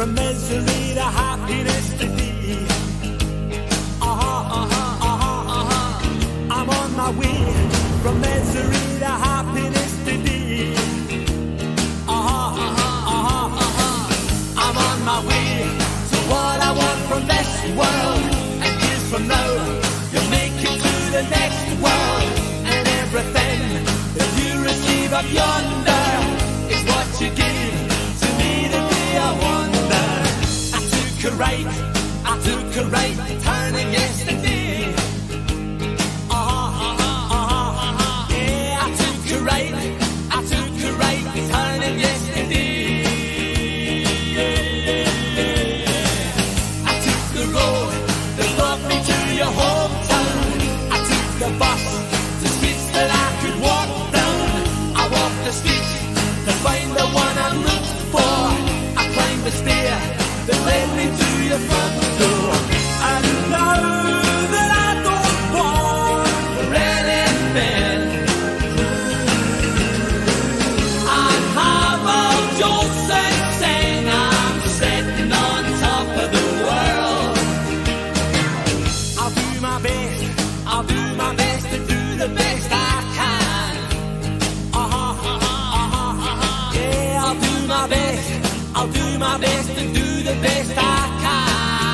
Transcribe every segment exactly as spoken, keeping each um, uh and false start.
from misery to happiness today. Uh-huh, uh-huh, uh-huh, uh-huh. I'm on my way from misery to happiness today. Uh-huh, uh-huh, uh-huh, uh-huh. I'm on my way to what I want from this world. And years from now, you'll make it to the next world. And everything that you receive up yonder is what you give to me today. I wonder. I took a right, I took a right turning yesterday. Uh-huh, uh-huh, uh-huh, uh-huh. Yeah, I took a right, I took a right turning yesterday. Yeah. I took the road that brought me to your hometown. I took the bus to streets that I could walk down. I walked the streets to find the one I looked for. I climbed the stair that led me to your front door. And now that I don't want for anything, I have all jokes and saying I'm sitting on top of the world. I'll do my best, I'll do my best to do the best I can. Uh-huh, uh-huh, uh-huh, uh-huh. Yeah, I'll do my best, I'll do my best to do the best I can.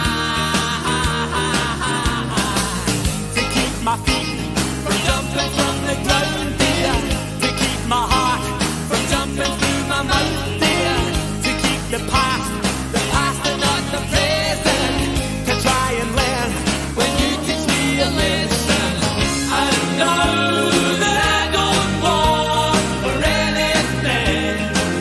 To keep my feet from jumping from the ground, dear. To keep my heart from jumping through my mouth, dear. To keep the past, the past and not the present. To try and learn when you teach me a lesson. I know that I don't want for anything.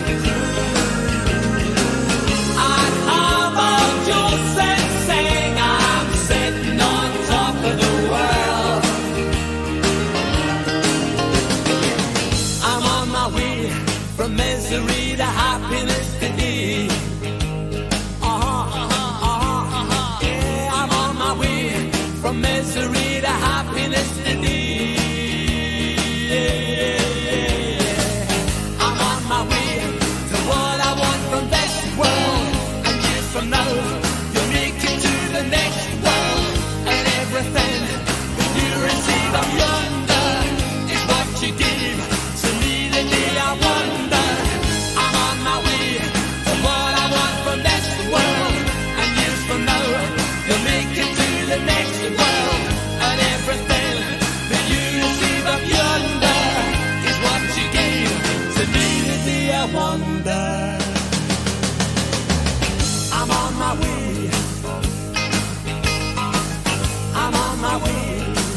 I have all jokes and saying I'm sitting on top of the world. I'm on my way from misery to happiness today. Uh-huh, uh-huh, uh-huh, uh-huh. Yeah, I'm on my way from misery to happiness today. Yeah. I'm on my way to what I want from this world. And years from now, you'll make it to the next world. And everything that you receive up yonder is what you give to me the day. I wonder. I'm on my way to what I want from this world. And years from now, you'll make it to the next world. And everything that you receive up yonder is what you gave to me the day. I wonder. I'm on my way. I'm on my way.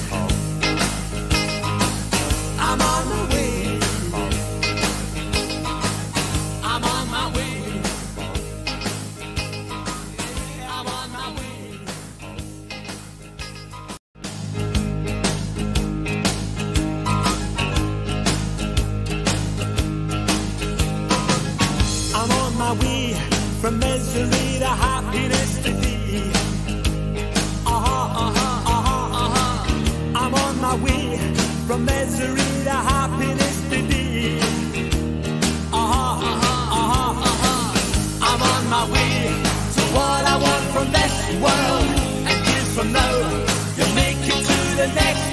I'm on my way. I'm on my way. I'm on my way. I'm on my way from misery to happiness today. Uh-huh, uh-huh, uh-huh, uh-huh. I'm on my way from misery to happiness today. Uh-huh, uh-huh, uh-huh, uh-huh. I'm on my way to what I want from this world. And years from now, you'll make it to the next